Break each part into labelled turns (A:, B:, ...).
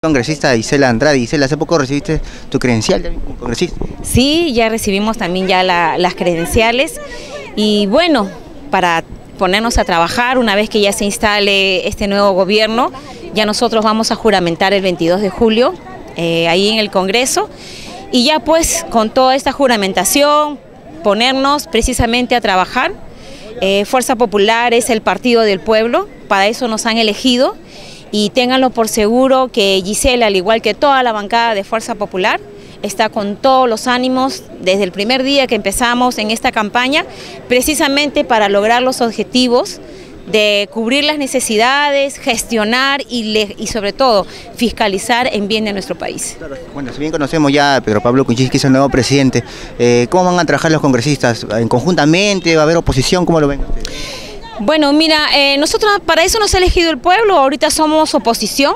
A: Congresista Isela Andrade. Isela, hace poco recibiste tu credencial como congresista.
B: Sí, ya recibimos también ya las credenciales y bueno, para ponernos a trabajar una vez que ya se instale este nuevo gobierno, ya nosotros vamos a juramentar el 22 de julio ahí en el Congreso y ya pues con toda esta juramentación ponernos precisamente a trabajar. Fuerza Popular es el partido del pueblo, para eso nos han elegido. Y ténganlo por seguro que Gisela, al igual que toda la bancada de Fuerza Popular, está con todos los ánimos desde el primer día que empezamos en esta campaña, precisamente para lograr los objetivos de cubrir las necesidades, gestionar y sobre todo fiscalizar en bien de nuestro país.
A: Bueno, si bien conocemos ya a Pedro Pablo Kuczynski, que es el nuevo presidente, ¿cómo van a trabajar los congresistas? ¿Conjuntamente? ¿Va a haber oposición? ¿Cómo lo ven ustedes?
B: Bueno, mira, nosotros para eso nos ha elegido el pueblo, ahorita somos oposición,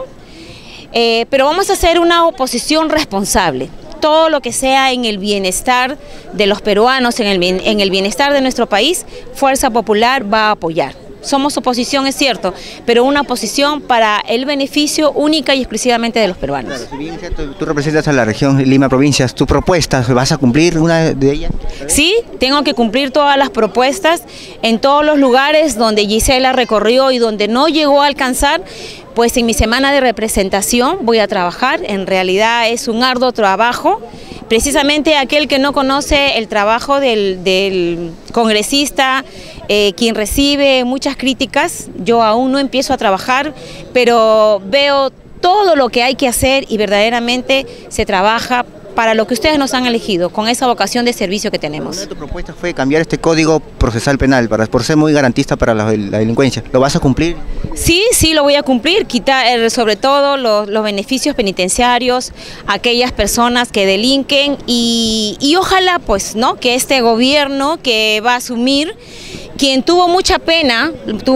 B: pero vamos a hacer una oposición responsable. Todo lo que sea en el bienestar de los peruanos, en el bienestar de nuestro país, Fuerza Popular va a apoyar. Somos oposición, es cierto, pero una oposición para el beneficio única y exclusivamente de los peruanos.
A: Claro, si bien es cierto, tú representas a la región Lima Provincias, ¿tus propuestas vas a cumplir una de ellas?
B: Sí, tengo que cumplir todas las propuestas en todos los lugares donde Gisela recorrió y donde no llegó a alcanzar. Pues en mi semana de representación voy a trabajar, en realidad es un arduo trabajo, precisamente aquel que no conoce el trabajo del congresista, quien recibe muchas críticas, yo aún no empiezo a trabajar, pero veo todo lo que hay que hacer y verdaderamente se trabaja para lo que ustedes nos han elegido, con esa vocación de servicio que tenemos.
A: Una de tus propuestas fue cambiar este código procesal penal por ser muy garantista para la delincuencia. ¿Lo vas a cumplir?
B: Sí, lo voy a cumplir, quitar sobre todo los beneficios penitenciarios a aquellas personas que delinquen y ojalá pues no que este gobierno que va a asumir, quien tuvo mucha pena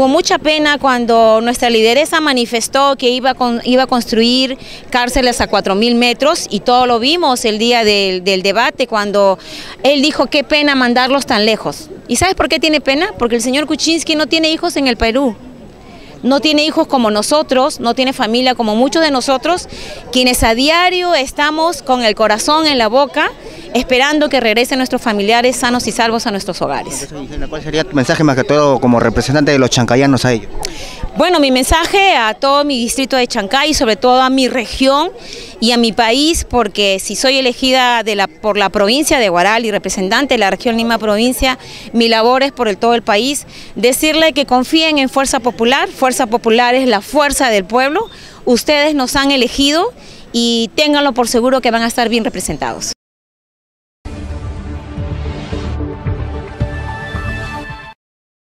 B: cuando nuestra lideresa manifestó que iba a construir cárceles a 4.000 metros y todo lo vimos el día del debate cuando él dijo qué pena mandarlos tan lejos. ¿Y sabes por qué tiene pena? Porque el señor Kuczynski no tiene hijos en el Perú. No tiene hijos como nosotros, no tiene familia como muchos de nosotros, quienes a diario estamos con el corazón en la boca, esperando que regresen nuestros familiares sanos y salvos a nuestros hogares.
A: ¿Cuál sería tu mensaje más que todo como representante de los chancayanos a ellos?
B: Bueno, mi mensaje a todo mi distrito de Chancay, sobre todo a mi región y a mi país, porque si soy elegida por la provincia de Huaral y representante de la región Lima Provincia, mi labor es por todo el país, decirle que confíen en Fuerza Popular. Fuerza Popular es la fuerza del pueblo, ustedes nos han elegido y ténganlo por seguro que van a estar bien representados.